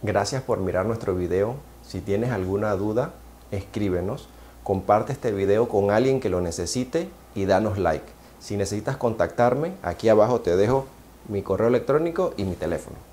Gracias por mirar nuestro video. Si tienes alguna duda, escríbenos, comparte este video con alguien que lo necesite y danos like. Si necesitas contactarme, aquí abajo te dejo mi correo electrónico y mi teléfono.